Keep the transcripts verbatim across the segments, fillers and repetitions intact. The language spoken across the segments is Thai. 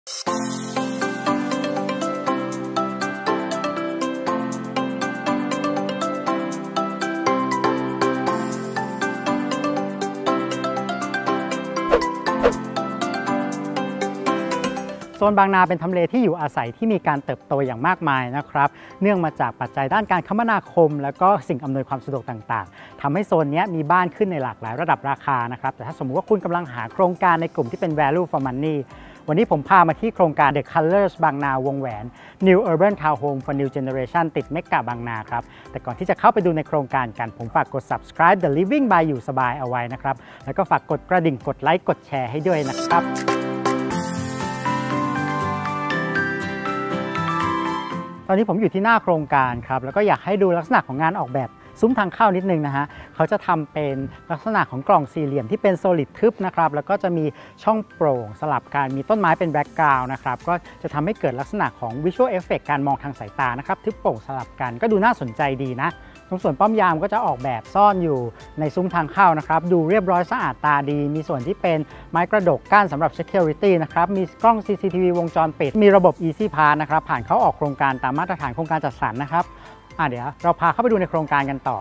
โซนบางนาเป็นทำเลที่อยู่อาศัยที่มีการเติบโตอย่างมากมายนะครับเนื่องมาจากปัจจัยด้านการคมนาคมและก็สิ่งอำนวยความสะดวกต่างๆทำให้โซนนี้มีบ้านขึ้นในหลากหลายระดับราคานะครับแต่ถ้าสมมุติว่าคุณกำลังหาโครงการในกลุ่มที่เป็น value for money วันนี้ผมพามาที่โครงการ The Colors บางนาวงแหวน New Urban Town Home for New Generation ติดเมกะบางนาครับแต่ก่อนที่จะเข้าไปดูในโครงการกันผมฝากกด subscribe The Living by อยู่สบายเอาไว้นะครับแล้วก็ฝากกดกระดิ่งกดไลค์กดแชร์ให้ด้วยนะครับตอนนี้ผมอยู่ที่หน้าโครงการครับแล้วก็อยากให้ดูลักษณะของงานออกแบบซุ้มทางเข้านิดนึงนะฮะเขาจะทำเป็นลักษณะของกล่องสี่เหลี่ยมที่เป็นโซลิดทึบนะครับแล้วก็จะมีช่องโปร่งสลับกันมีต้นไม้เป็นแบ็กกราวน์นะครับก็จะทำให้เกิดลักษณะของวิชวลเอฟเฟกต์การมองทางสายตานะครับทึบโปร่งสลับกันก็ดูน่าสนใจดีนะตรงส่วนป้อมยามก็จะออกแบบซ่อนอยู่ในซุ้มทางเข้านะครับดูเรียบร้อยสะอาดตาดีมีส่วนที่เป็นไม้กระดกกั้นสำหรับ Security นะครับมีกล้อง ซี ซี ที วี วงจรปิดมีระบบ Easy Pass นะครับผ่านเข้าออกโครงการตามมาตรฐานโครงการจัดสรรนะครับอ่ะเดี๋ยวเราพาเข้าไปดูในโครงการกันต่อ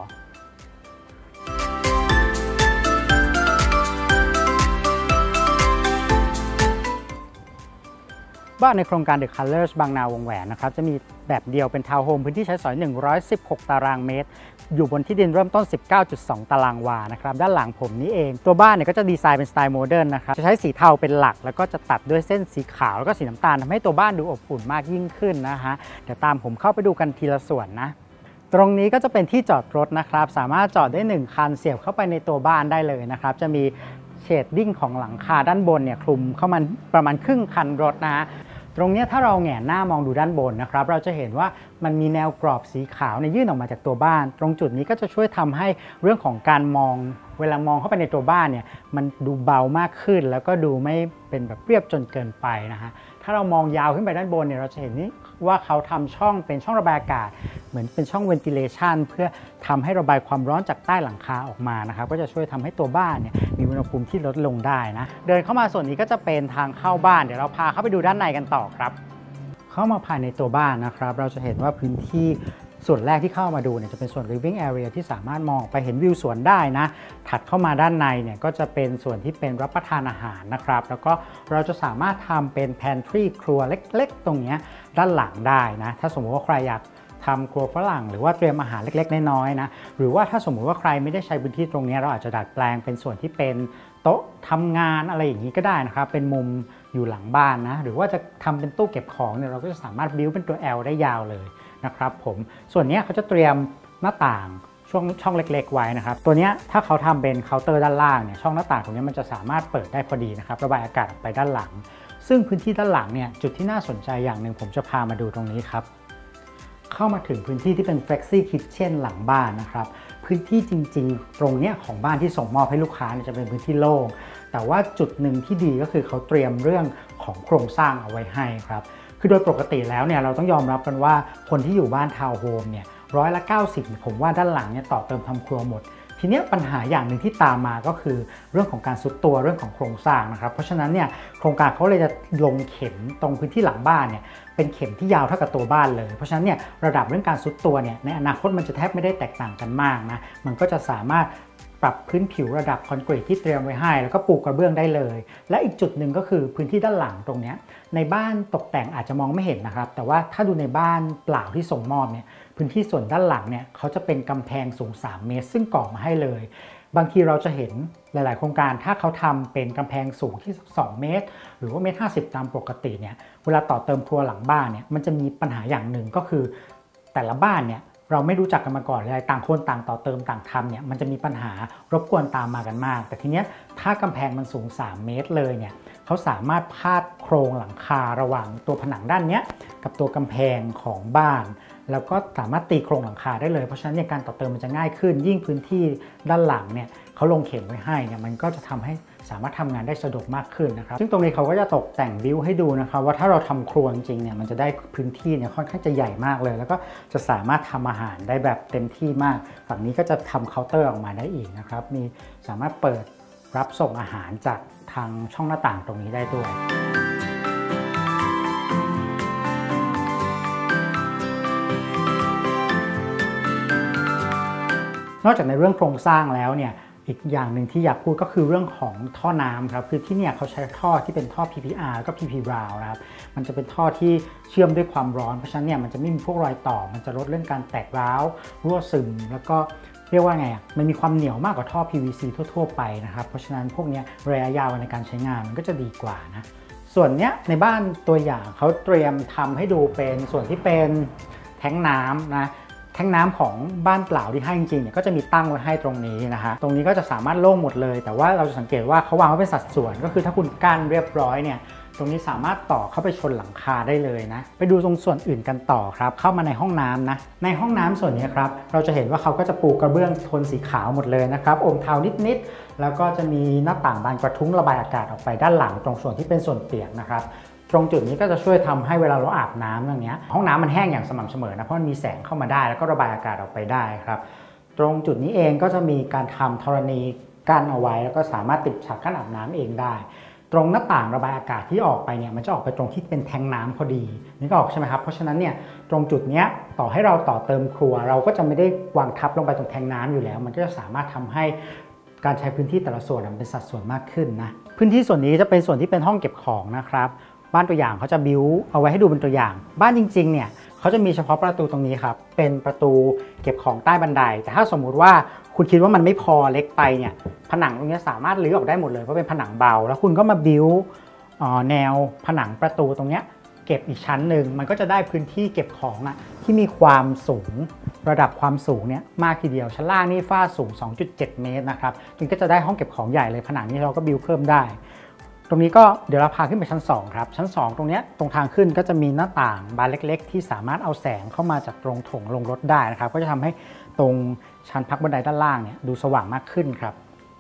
บ้านในโครงการ The Colors บางนาวงแหวนนะครับจะมีแบบเดียวเป็นทาวน์โฮมพื้นที่ใช้สอยหนึ่งร้อยสิบหกตารางเมตรอยู่บนที่ดินเริ่มต้น สิบเก้าจุดสอง ตารางวานะครับด้านหลังผมนี้เองตัวบ้านเนี่ยก็จะดีไซน์เป็นสไตล์โมเดิร์นนะครับจะใช้สีเทาเป็นหลักแล้วก็จะตัดด้วยเส้นสีขาวแล้วก็สีน้ำตาลทำให้ตัวบ้านดูอบอุ่นมากยิ่งขึ้นนะฮะเดี๋ยวตามผมเข้าไปดูกันทีละส่วนนะตรงนี้ก็จะเป็นที่จอดรถนะครับสามารถจอดได้หนึ่งคันเสียบเข้าไปในตัวบ้านได้เลยนะครับจะมีเชดดิ้งของหลังคาด้านบนเนี่ยคลุมเข้ามาประมาณครึ่งคันรถนะตรงนี้ถ้าเราแหงนหน้ามองดูด้านบนนะครับเราจะเห็นว่ามันมีแนวกรอบสีขาวเนี่ยยื่นออกมาจากตัวบ้านตรงจุดนี้ก็จะช่วยทำให้เรื่องของการมองเวลามองเข้าไปในตัวบ้านเนี่ยมันดูเบามากขึ้นแล้วก็ดูไม่เป็นแบบเรียบจนเกินไปนะฮะถ้าเรามองยาวขึ้นไปด้านบนเนี่ยเราจะเห็นนี่ว่าเขาทำช่องเป็นช่องระบายอากาศเหมือนเป็นช่องเวนติเลชันเพื่อทำให้ระบายความร้อนจากใต้หลังคาออกมานะครับก็จะช่วยทำให้ตัวบ้านเนี่ยมีอุณหภูมิที่ลดลงได้นะเดินเข้ามาส่วนนี้ก็จะเป็นทางเข้าบ้านเดี๋ยวเราพาเข้าไปดูด้านในกันต่อครับเข้ามาภายในตัวบ้านนะครับเราจะเห็นว่าพื้นที่ส่วนแรกที่เข้ามาดูเนี่ยจะเป็นส่วน living area ที่สามารถมองไปเห็นวิวสวนได้นะถัดเข้ามาด้านในเนี่ยก็จะเป็นส่วนที่เป็นรับประทานอาหารนะครับแล้วก็เราจะสามารถทำเป็น pantry ครัวเล็กๆตรงนี้ด้านหลังได้นะถ้าสมมติว่าใครอยากทำครัวฝรั่งหรือว่าเตรียมอาหารเล็กๆน้อยๆนะหรือว่าถ้าสมมุติว่าใครไม่ได้ใช้พื้นที่ตรงนี้เราอาจจะดัดแปลงเป็นส่วนที่เป็นโต๊ะทำงานอะไรอย่างนี้ก็ได้นะครับเป็นมุมอยู่หลังบ้านนะหรือว่าจะทำเป็นตู้เก็บของเนี่ยเราก็จะสามารถบิ้วเป็นตัว L ได้ยาวเลยนะครับผมส่วนนี้เขาจะเตรียมหน้าต่างช่วงช่องเล็กๆไว้นะครับตัวนี้ถ้าเขาทำเป็นเคาน์เตอร์ด้านล่างเนี่ยช่องหน้าต่างตรงนี้มันจะสามารถเปิดได้พอดีนะครับระบายอากาศออกไปด้านหลังซึ่งพื้นที่ด้านหลังเนี่ยจุดที่น่าสนใจอย่างหนึ่งผมจะพามาดูตรงนี้ครับเข้ามาถึงพื้นที่ที่เป็น Flexi Kitchen หลังบ้านนะครับพื้นที่จริงๆตรงนี้ของบ้านที่ส่งมอบให้ลูกค้าเนี่ยจะเป็นพื้นที่โล่งแต่ว่าจุดหนึ่งที่ดีก็คือเขาเตรียมเรื่องของโครงสร้างเอาไว้ให้ครับคือโดยปกติแล้วเนี่ยเราต้องยอมรับกันว่าคนที่อยู่บ้านทาวน์โฮมเนี่ยร้อยละเก้าสิบผมว่าด้านหลังเนี่ยต่อเติมทำครัวหมดทีนี้ปัญหาอย่างหนึ่งที่ตามมาก็คือเรื่องของการซุดตัวเรื่องของโครงสร้างนะครับเพราะฉะนั้นเนี่ยโครงการเขาเลยจะลงเข็มตรงพื้นที่หลังบ้านเนี่ยเป็นเข็มที่ยาวเท่ากับตัวบ้านเลยเพราะฉะนั้นเนี่ยระดับเรื่องการซุดตัวเนี่ยในอนาคตมันจะแทบไม่ได้แตกต่างกันมากนะมันก็จะสามารถปรับพื้นผิวระดับคอนกรีตที่เตรียมไว้ให้แล้วก็ปูกระเบื้องได้เลยและอีกจุดหนึ่งก็คือพื้นที่ด้านหลังตรงนี้ในบ้านตกแต่งอาจจะมองไม่เห็นนะครับแต่ว่าถ้าดูในบ้านเปล่าที่ส่งมอบเนี่ยพื้นที่ส่วนด้านหลังเนี่ยเขาจะเป็นกำแพงสูงสามเมตรซึ่งก่อมาให้เลยบางทีเราจะเห็นหลายๆโครงการถ้าเขาทำเป็นกำแพงสูงที่สองเมตรหรือว่าเมตรห้าสิบตามปกติเนี่ยเวลาต่อเติมครัวหลังบ้านเนี่ยมันจะมีปัญหาอย่างหนึ่งก็คือแต่ละบ้านเนี่ยเราไม่รู้จักกันมาก่อนเลยต่างคนต่างต่อเติมต่างทำเนี่ยมันจะมีปัญหารบกวนตามมากันมากแต่ทีเนี้ยถ้ากำแพงมันสูงสามเมตรเลยเนี่ยเขาสามารถพาดโครงหลังคาระหว่างตัวผนังด้านนี้กับตัวกำแพงของบ้านแล้วก็สามารถตีโครงหลังคาได้เลยเพราะฉะนั้นการต่อเติมมันจะง่ายขึ้นยิ่งพื้นที่ด้านหลังเนี่ยเขาลงเข็มไว้ให้เนี่ยมันก็จะทำให้สามารถทำงานได้สะดวกมากขึ้นนะครับซึ่งตรงนี้เขาก็จะตกแต่งวิวให้ดูนะครับว่าถ้าเราทำครัวจริงๆเนี่ยมันจะได้พื้นที่เนี่ยค่อนข้างจะใหญ่มากเลยแล้วก็จะสามารถทำอาหารได้แบบเต็มที่มากฝั่งนี้ก็จะทำเคาน์เตอร์ออกมาได้อีกนะครับมีสามารถเปิดรับส่งอาหารจากทางช่องหน้าต่างตรงนี้ได้ด้วยนอกจากในเรื่องโครงสร้างแล้วเนี่ยอีกอย่างหนึ่งที่อยากพูดก็คือเรื่องของท่อน้ำครับคือที่เนี่ยเขาใช้ท่อที่เป็นท่อ พี พี อาร์ แล้วก็ พี พี Round นะครับมันจะเป็นท่อที่เชื่อมด้วยความร้อนเพราะฉะนั้นเนี่ยมันจะไม่มีพวกรอยต่อมันจะลดเรื่องการแตกร้าวรั่วซึมแล้วก็เรียกว่าไงอ่ะมันมีความเหนียวมากกว่าท่อ พี วี ซี ทั่วๆไปนะครับเพราะฉะนั้นพวกนี้ระยะยาวในการใช้งานมันก็จะดีกว่านะส่วนเนี้ยในบ้านตัวอย่างเขาเตรียมทำให้ดูเป็นส่วนที่เป็นแทงน้ำนะแทงน้ำของบ้านเปล่าที่ให้จริงๆเนี่ยก็จะมีตั้งไว้ให้ตรงนี้นะฮะตรงนี้ก็จะสามารถโล่งหมดเลยแต่ว่าเราจะสังเกตว่าเขาวางไว้เป็นสัดส่วนก็คือถ้าคุณกั้นเรียบร้อยเนี่ยตรงนี้สามารถต่อเข้าไปชนหลังคาได้เลยนะไปดูตรงส่วนอื่นกันต่อครับเข้ามาในห้องน้ำนะในห้องน้ำส่วนนี้ครับเราจะเห็นว่าเขาก็จะปูกระเบื้องโทนสีขาวหมดเลยนะครับอมเทานิดๆแล้วก็จะมีหน้าต่างบานกระทุ้งระบายอากาศออกไปด้านหลังตรงส่วนที่เป็นส่วนเปียกนะครับตรงจุดนี้ก็จะช่วยทำให้เวลาเราอาบน้ำอย่างเงี้ยห้องน้ำมันแห้งอย่างสม่ำเสมอนะเพราะมันมีแสงเข้ามาได้แล้วก็ระบายอากาศออกไปได้ครับตรงจุดนี้เองก็จะมีการทำธรณีกั้นเอาไว้แล้วก็สามารถติดฉากกั้นอาบน้ำเองได้ตรงหน้าต่างระบายอากาศที่ออกไปเนี่ยมันจะออกไปตรงที่เป็นแทงน้ำพอดีนึกออกใช่ไหมครับเพราะฉะนั้นเนี่ยตรงจุดนี้ต่อให้เราต่อเติมครัวเราก็จะไม่ได้วางทับลงไปตรงแทงน้ำอยู่แล้วมันก็จะสามารถทำให้การใช้พื้นที่แต่ละส่วนเป็นสัดส่วนมากขึ้นนะพื้นที่ส่วนนี้จะเป็นส่วนที่เป็นห้องเก็บของนะครับบ้านตัวอย่างเขาจะบิ้วเอาไว้ให้ดูเป็นตัวอย่างบ้านจริงๆเนี่ยเขาจะมีเฉพาะประตูตรงนี้ครับเป็นประตูเก็บของใต้บันไดแต่ถ้าสมมุติว่าคุณคิดว่ามันไม่พอเล็กไปเนี่ยผนังตรงนี้สามารถรื้อออกได้หมดเลยเพราะเป็นผนังเบาแล้วคุณก็มาบิ้วแนวผนังประตูตรงนี้เก็บอีกชั้นหนึ่งมันก็จะได้พื้นที่เก็บของอ่ะที่มีความสูงระดับความสูงเนี่ยมากทีเดียวชั้นล่างนี่ฝ้าสูง สองจุดเจ็ด เมตรนะครับจึงก็จะได้ห้องเก็บของใหญ่เลยผนังนี้เราก็บิ้วเพิ่มได้ตรงนี้ก็เดี๋ยวเราพาขึ้นไปชั้นสองครับชั้นสองตรงนี้ตรงทางขึ้นก็จะมีหน้าต่างบานเล็กๆที่สามารถเอาแสงเข้ามาจากตรงโถงลงรถได้นะครับก็จะทำให้ตรงชั้นพักบันไดด้านล่างเนี่ยดูสว่างมากขึ้นครับ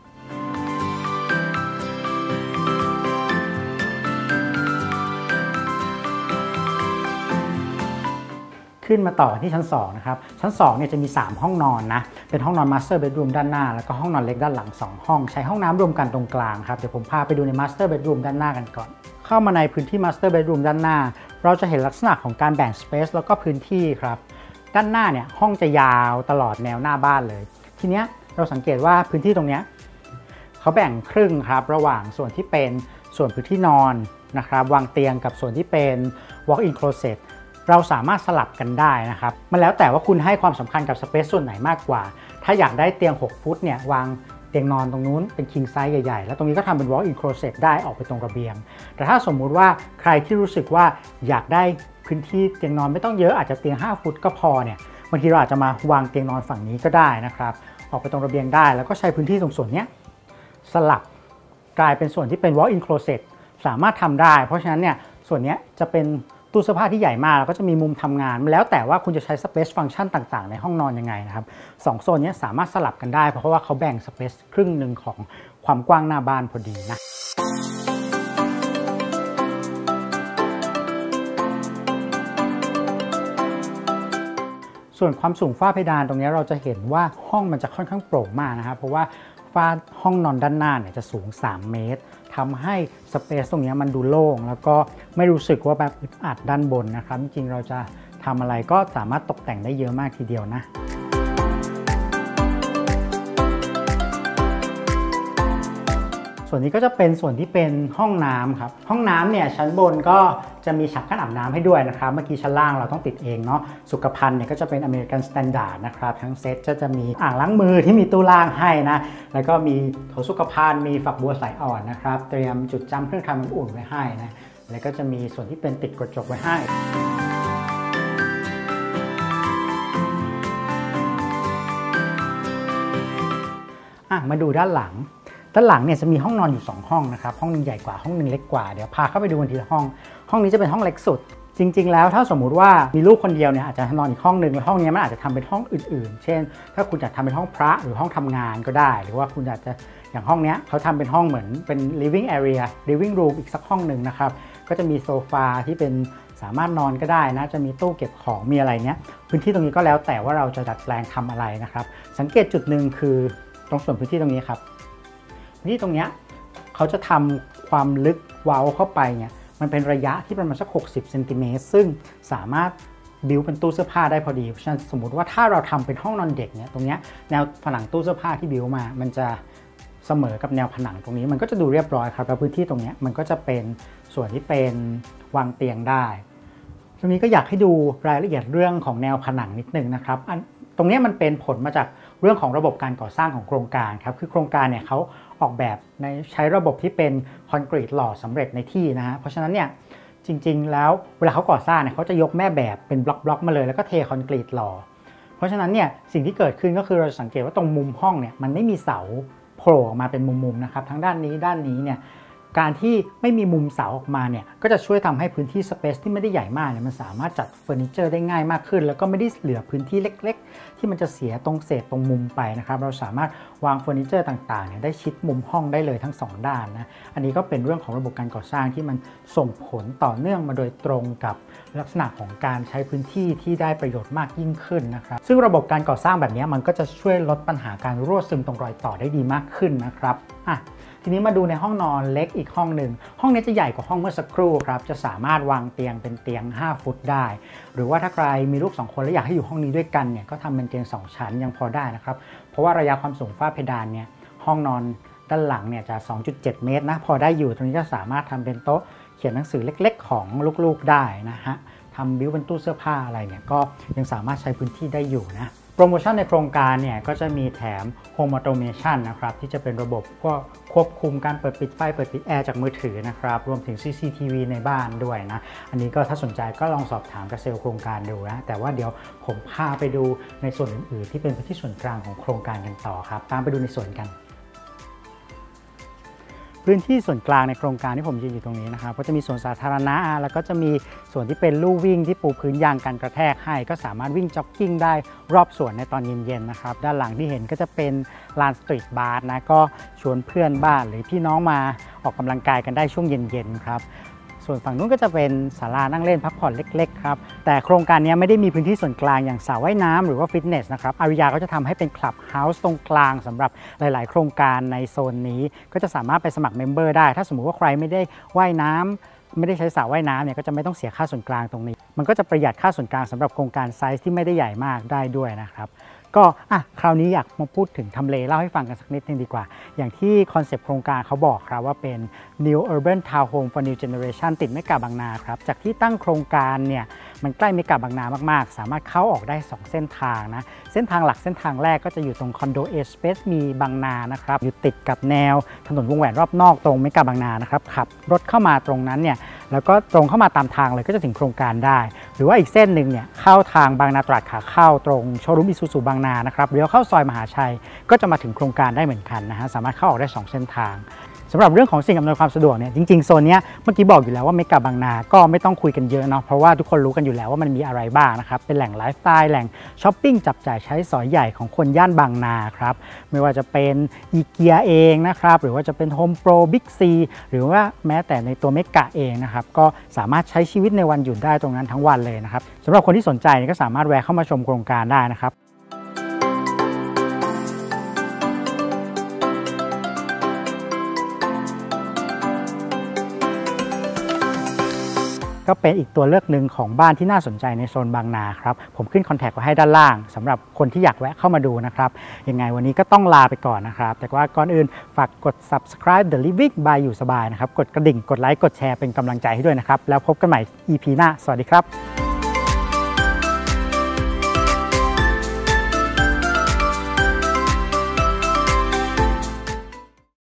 ขึ้นมาต่อที่ชั้นสองนะครับชั้นสองเนี่ยจะมีสามห้องนอนนะเป็นห้องนอน Master Bedroom ด้านหน้าแล้วก็ห้องนอนเล็กด้านหลังสองห้องใช้ห้องน้ำรวมกันตรงกลางครับเดี๋ยวผมพาไปดูใน Master Bedroom ด้านหน้ากันก่อนเข้ามาในพื้นที่ Master Bedroom ด้านหน้าเราจะเห็นลักษณะของการแบ่ง Space แล้วก็พื้นที่ครับด้านหน้าเนี่ยห้องจะยาวตลอดแนวหน้าบ้านเลยทีเนี้ยเราสังเกตว่าพื้นที่ตรงเนี้ยเขาแบ่งครึ่งครับระหว่างส่วนที่เป็นส่วนพื้นที่นอนนะครับวางเตียงกับส่วนที่เป็น Walk-in Closetเราสามารถสลับกันได้นะครับมันแล้วแต่ว่าคุณให้ความสำคัญกับสเปซส่วนไหนมากกว่าถ้าอยากได้เตียงหกฟุตเนี่ยวางเตียงนอนตรงนู้นเป็น king size ใหญ่ๆแล้วตรงนี้ก็ทำเป็น walk-in closet ได้ออกไปตรงระเบียงแต่ถ้าสมมุติว่าใครที่รู้สึกว่าอยากได้พื้นที่เตียงนอนไม่ต้องเยอะอาจจะเตียงห้าฟุตก็พอเนี่ยบางทีเราอาจจะมาวางเตียงนอนฝั่งนี้ก็ได้นะครับออกไปตรงระเบียงได้แล้วก็ใช้พื้นที่ตรงส่วนนี้สลับกลายเป็นส่วนที่เป็น walk-in closet สามารถทำได้เพราะฉะนั้นเนี่ยส่วนนี้จะเป็นตู้เสื้อผ้าที่ใหญ่มากแล้วก็จะมีมุมทำงานแล้วแต่ว่าคุณจะใช้สเปซฟังก์ชันต่างๆในห้องนอนยังไงนะครับสองโซนนี้สามารถสลับกันได้เพราะว่าเขาแบ่งสเปซครึ่งหนึ่งของความกว้างหน้าบ้านพอดีนะส่วนความสูงฝ้าเพดานตรงนี้เราจะเห็นว่าห้องมันจะค่อนข้างโปร่งมากนะครับเพราะว่าฝ้าห้องนอนด้านหน้าเนี่ยจะสูงสามเมตรทำให้สเปซตรงนี้มันดูโล่งแล้วก็ไม่รู้สึกว่าแบบอึดอัดด้านบนนะครับจริงๆเราจะทำอะไรก็สามารถตกแต่งได้เยอะมากทีเดียวนะส่วนนี้ก็จะเป็นส่วนที่เป็นห้องน้ำครับห้องน้ำเนี่ยชั้นบนก็จะมีฉากกั้นอาบน้ำให้ด้วยนะครับเมื่อกี้ชั้นล่างเราต้องติดเองเนาะสุขภัณฑ์เนี่ยก็จะเป็นอเมริกันสแตนดาร์ดนะครับทั้งเซตจะจะมีอ่างล้างมือที่มีตู้ล้างให้นะแล้วก็มีโถสุขภัณฑ์มีฝักบัวสายอ่อนนะครับเตรียมจุดจำเครื่องทำน้ำอุ่นไว้ให้นะแล้วก็จะมีส่วนที่เป็นติดกระจกไว้ให้อ่ะมาดูด้านหลังด้านหลังเนี่ยจะมีห้องนอนอยู่สองห้องนะครับห้องนึงใหญ่กว่าห้องนึงเล็กกว่าเดี๋ยวพาเข้าไปดูกันทีละห้องห้องนี้จะเป็นห้องเล็กสุดจริงๆแล้วถ้าสมมุติว่ามีลูกคนเดียวเนี่ยอาจจะนอนอีกห้องนึงแล้วห้องนี้มันอาจจะทำเป็นห้องอื่นๆเช่นถ้าคุณอยากทำเป็นห้องพระหรือห้องทำงานก็ได้หรือว่าคุณอยากจะอย่างห้องนี้เขาทำเป็นห้องเหมือนเป็น living area living room อีกสักห้องหนึ่งนะครับก็จะมีโซฟาที่เป็นสามารถนอนก็ได้นะจะมีตู้เก็บของมีอะไรเนี้ยพื้นที่ตรงนี้ก็แล้วแต่ว่าเราจะดัดแปลงทำอะไรนะครับสังเกตจุดหนึ่งคือตรงส่วนพื้นที่ตรงนี้ครับที่ตรงนี้เขาจะทำความลึกเว้าเข้าไปเนี่ยมันเป็นระยะที่ประมาณสักหกสิบเซนติเมตรซึ่งสามารถบิวเป็นตู้เสื้อผ้าได้พอดีเพราะฉะนั้นสมมติว่าถ้าเราทำเป็นห้องนอนเด็กเนี่ยตรงนี้แนวผนังตู้เสื้อผ้าที่บิวมามันจะเสมอกับแนวผนังตรงนี้มันก็จะดูเรียบร้อยครับแล้วพื้นที่ตรงนี้มันก็จะเป็นส่วนที่เป็นวางเตียงได้ตรงนี้ก็อยากให้ดูรายละเอียดเรื่องของแนวผนังนิดนึงนะครับตรงนี้มันเป็นผลมาจากเรื่องของระบบการก่อสร้างของโครงการครับคือโครงการเนี่ยเขาออกแบบในใช้ระบบที่เป็นคอนกรีตหล่อสำเร็จในที่นะฮะเพราะฉะนั้นเนี่ยจริงๆแล้วเวลาเขาก่อสร้างเนี่ยเขาจะยกแม่แบบเป็นบล็อกๆมาเลยแล้วก็เทคอนกรีตหล่อเพราะฉะนั้นเนี่ยสิ่งที่เกิดขึ้นก็คือเราสังเกตว่าตรงมุมห้องเนี่ยมันไม่มีเสาโผล่ออกมาเป็นมุมๆนะครับทั้งด้านนี้ด้านนี้เนี่ยการที่ไม่มีมุมเสาออกมาเนี่ยก็จะช่วยทำให้พื้นที่สเปซที่ไม่ได้ใหญ่มากเนี่ยมันสามารถจัดเฟอร์นิเจอร์ได้ง่ายมากขึ้นแล้วก็ไม่ได้เหลือพื้นที่เล็กๆที่มันจะเสียตรงเศษตรงมุมไปนะครับเราสามารถวางเฟอร์นิเจอร์ต่างๆเนี่ยได้ชิดมุมห้องได้เลยทั้งสองด้านนะอันนี้ก็เป็นเรื่องของระบบการก่อสร้างที่มันส่งผลต่อเนื่องมาโดยตรงกับลักษณะของการใช้พื้นที่ที่ได้ประโยชน์มากยิ่งขึ้นนะครับซึ่งระบบการก่อสร้างแบบนี้มันก็จะช่วยลดปัญหาการรั่วซึมตรงรอยต่อได้ดีมากขึ้นนะครับอ่ะทีนี้มาดูในห้องนอนเล็กอีกห้องหนึ่งห้องนี้จะใหญ่กว่าห้องเมื่อสักครู่ครับจะสามารถวางเตียงเป็นเตียงห้าฟุตได้หรือว่าถ้าใครมีลูกสองคนแล้วอยากให้อยู่ห้องนี้ด้วยกันเนี่ยก็ทำเป็นเตียงสองชั้นยังพอได้นะครับเพราะว่าระยะความสูงฝ้าเพดานเนี่ยห้องนอนด้านหลังเนี่ยจะ สองจุดเจ็ด เมตรนะพอได้อยู่ตรงนี้ก็สามารถทำเป็นโต๊ะเขียนหนังสือเล็กๆของลูกๆได้นะฮะทำบิวเป็นตู้เสื้อผ้าอะไรเนี่ยก็ยังสามารถใช้พื้นที่ได้อยู่นะโปรโมชั่นในโครงการเนี่ยก็จะมีแถม Home Automation นะครับที่จะเป็นระบบก็ควบคุมการเปิดปิดไฟเปิดปิดแอร์จากมือถือนะครับรวมถึง ซี ซี ที วี ในบ้านด้วยนะอันนี้ก็ถ้าสนใจก็ลองสอบถามกับเซลล์โครงการดูนะแต่ว่าเดี๋ยวผมพาไปดูในส่วนอื่นๆที่เป็นพื้นที่ส่วนกลางของโครงการกันต่อครับตามไปดูในส่วนกันพื้นที่ส่วนกลางในโครงการที่ผมยืนอยู่ตรงนี้นะครับก็จะมีสวนสาธารณะแล้วก็จะมีส่วนที่เป็นลู่วิ่งที่ปูพื้นยางกันกระแทกให้ก็สามารถวิ่งจ็อกกิ้งได้รอบสวนในตอนเย็นๆนะครับด้านหลังที่เห็นก็จะเป็นลานสตรีทบาร์นะก็ชวนเพื่อนบ้านหรือพี่น้องมาออกกำลังกายกันได้ช่วงเย็นๆครับส่วนฝั่งนู้นก็จะเป็นศาลานั่งเล่นพักผ่อนเล็กๆครับแต่โครงการนี้ไม่ได้มีพื้นที่ส่วนกลางอย่างสระว่ายน้ำหรือว่าฟิตเนสนะครับอาริยาก็จะทำให้เป็นคลับเฮาส์ตรงกลางสำหรับหลายๆโครงการในโซนนี้ก็จะสามารถไปสมัครเมมเบอร์ได้ถ้าสมมุติว่าใครไม่ได้ว่ายน้ำไม่ได้ใช้สระว่ายน้ำเนี่ยก็จะไม่ต้องเสียค่าส่วนกลางตรงนี้มันก็จะประหยัดค่าส่วนกลางสำหรับโครงการไซส์ที่ไม่ได้ใหญ่มากได้ด้วยนะครับก็อ่ะคราวนี้อยากมาพูดถึงทำเลเล่าให้ฟังกันสักนิดนึงดีกว่าอย่างที่คอนเซปต์โครงการเขาบอกครับว่าเป็น New Urban Town Home for New Generation ติดเมกะบางนาครับจากที่ตั้งโครงการเนี่ยมันใกล้เมกะบางนามากๆสามารถเข้าออกได้สองเส้นทางนะเส้นทางหลักเส้นทางแรกก็จะอยู่ตรงคอนโด A Space มีบางนานะครับอยู่ติดกับแนวถนนวงแหวนรอบนอกตรงเมกะบางนานะครับขับรถเข้ามาตรงนั้นเนี่ยแล้วก็ตรงเข้ามาตามทางเลยก็จะถึงโครงการได้หรือว่าอีกเส้นหนึ่งเนี่ยเข้าทางบางนาตราดขาเข้าตรงโชว์รูมอิซูซูบางนานะครับเลี้ยวเข้าซอยมหาชัยก็จะมาถึงโครงการได้เหมือนกันนะฮะสามารถเข้าออกได้สองเส้นทางสำหรับเรื่องของสิ่งอำนวยความสะดวกเนี่ยจริงๆโซนนี้เมื่อกี้บอกอยู่แล้วว่าเมกะบางนาก็ไม่ต้องคุยกันเยอะเนาะเพราะว่าทุกคนรู้กันอยู่แล้วว่ามันมีอะไรบ้างนะครับเป็นแหล่งไลฟ์สไตล์แหล่งช้อปปิ้งจับจ่ายใช้สอยใหญ่ของคนย่านบางนาครับไม่ว่าจะเป็นอีเกียเองนะครับหรือว่าจะเป็นโฮมโปรบิ๊กซีหรือว่าแม้แต่ในตัวเมกะเองนะครับก็สามารถใช้ชีวิตในวันหยุดได้ตรงนั้นทั้งวันเลยนะครับสำหรับคนที่สนใจก็สามารถแวะเข้ามาชมโครงการได้นะครับก็เป็นอีกตัวเลือกหนึ่งของบ้านที่น่าสนใจในโซนบางนาครับผมขึ้นคอนแทคไว้ให้ด้านล่างสำหรับคนที่อยากแวะเข้ามาดูนะครับยังไงวันนี้ก็ต้องลาไปก่อนนะครับแต่ว่าก่อนอื่นฝากกด Subscribe The Living by อยู่สบายนะครับกดกระดิ่งกดไลค์กดแชร์เป็นกำลังใจให้ด้วยนะครับแล้วพบกันใหม่ อี พี หน้าสวัสดีครับ